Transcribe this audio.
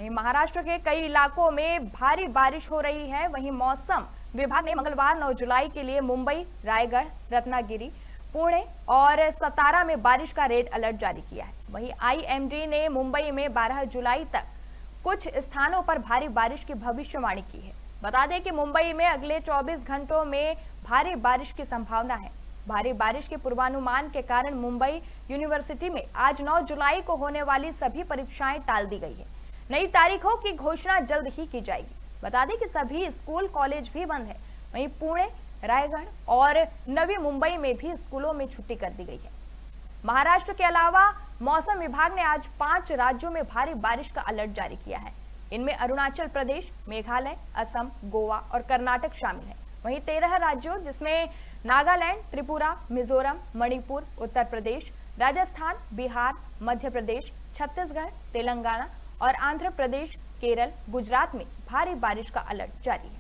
वहीं महाराष्ट्र के कई इलाकों में भारी बारिश हो रही है। वहीं मौसम विभाग ने मंगलवार 9 जुलाई के लिए मुंबई, रायगढ़, रत्नागिरी, पुणे और सतारा में बारिश का रेड अलर्ट जारी किया है। वहीं आईएमडी ने मुंबई में 12 जुलाई तक कुछ स्थानों पर भारी बारिश की भविष्यवाणी की है। बता दें कि मुंबई में अगले 24 घंटों में भारी बारिश की संभावना है। भारी बारिश के पूर्वानुमान के कारण मुंबई यूनिवर्सिटी में आज 9 जुलाई को होने वाली सभी परीक्षाएं टाल दी गई है। नई तारीखों की घोषणा जल्द ही की जाएगी। बता दें कि सभी स्कूल कॉलेज भी बंद है। वहीं पुणे, रायगढ़ और नवी मुंबई में भी स्कूलों में छुट्टी कर दी गई है। महाराष्ट्र के अलावा मौसम विभाग ने आज 5 राज्यों में भारी बारिश का अलर्ट जारी किया है। इनमें अरुणाचल प्रदेश, मेघालय, असम, गोवा और कर्नाटक शामिल है। वहीं 13 राज्यों जिसमें नागालैंड, त्रिपुरा, मिजोरम, मणिपुर, उत्तर प्रदेश, राजस्थान, बिहार, मध्य प्रदेश, छत्तीसगढ़, तेलंगाना और आंध्र प्रदेश, केरल, गुजरात में भारी बारिश का अलर्ट जारी है।